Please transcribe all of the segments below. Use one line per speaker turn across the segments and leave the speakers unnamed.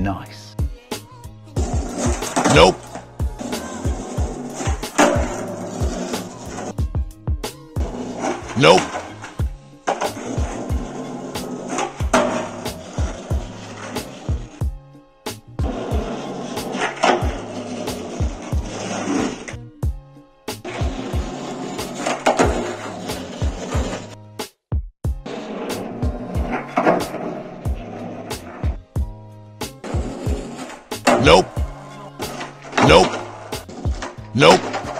Nice. Nope. Nope. Nope. Nope. Nope.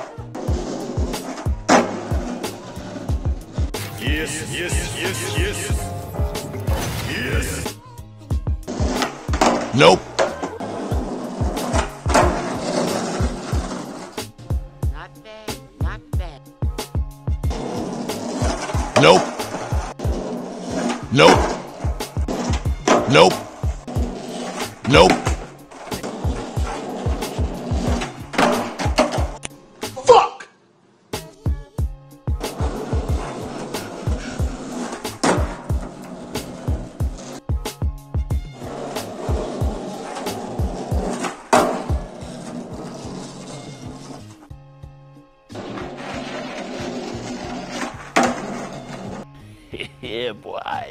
Yes, yes, yes, yes. Yes.
Nope.
Not bad, not bad.
Nope. Nope. Nope. Nope. Fuck!
Yeah, boy.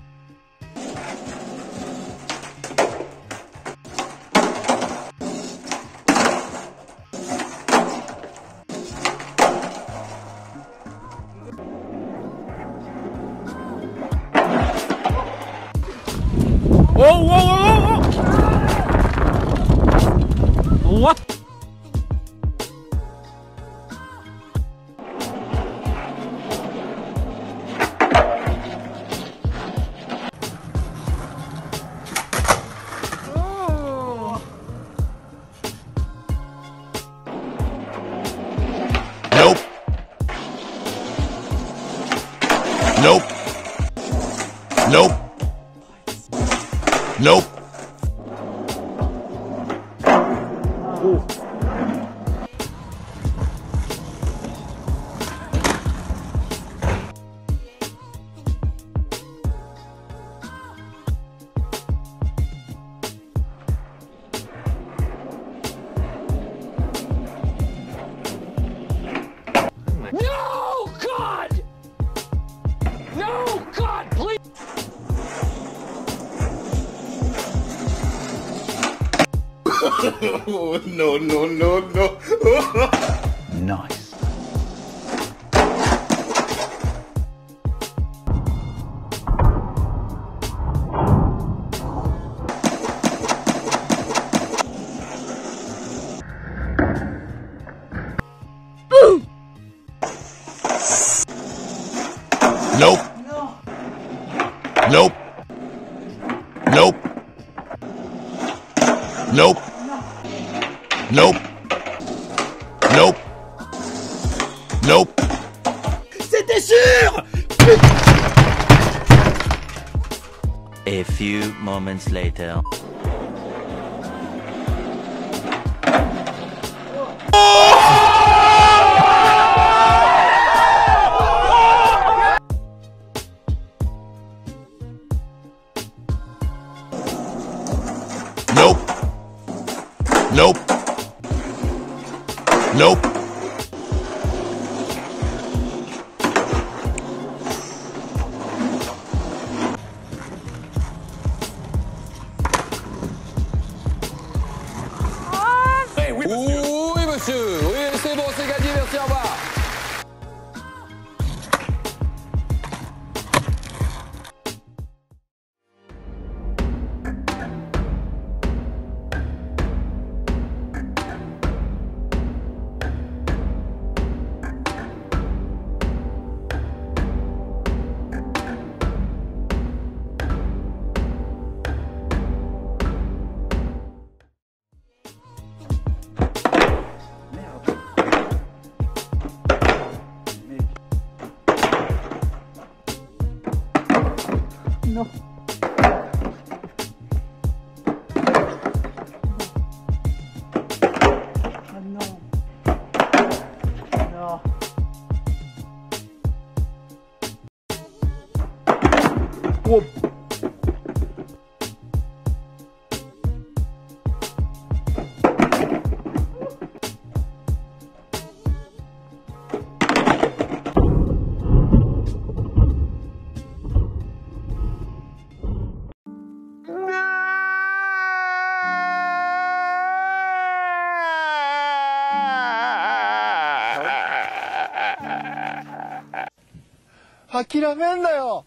Whoa, whoa, whoa, whoa! What?
Nope. Nope. Nope. Nope.
No, God! No, God, please!
No, no, no, no.
Nice. Nope. Nope. Nope. Nope. Nope. Nope. Nope.
C'était sûr!
A few moments later.
Nope. Nope. Nope.
Oui, monsieur. Oui, c'est bon, c'est gagné, merci, au revoir.
No. Oh, no. No. Whoop.
諦めんなよ。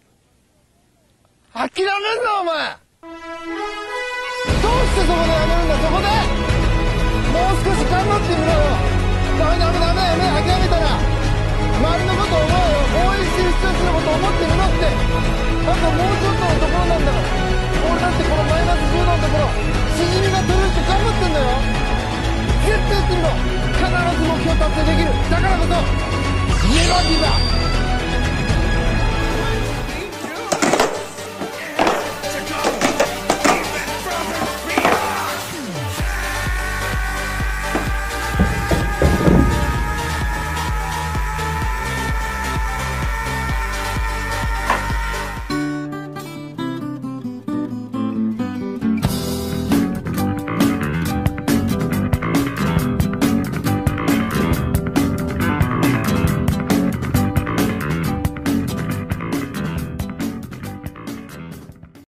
諦めんなお前。どうしてそこでやめるんだ。そこでもう少し頑張ってみろよ。ダメやめ諦めたら周りのこと思うよ。応援してる人たちのこと思ってみろって。あともうちょっとのところなんだから。俺だってこのマイナス10度のところしじみが取れるって頑張ってんだよ。絶対やってみろ。必ず目標達成できる。だからこそネバーギブアップ。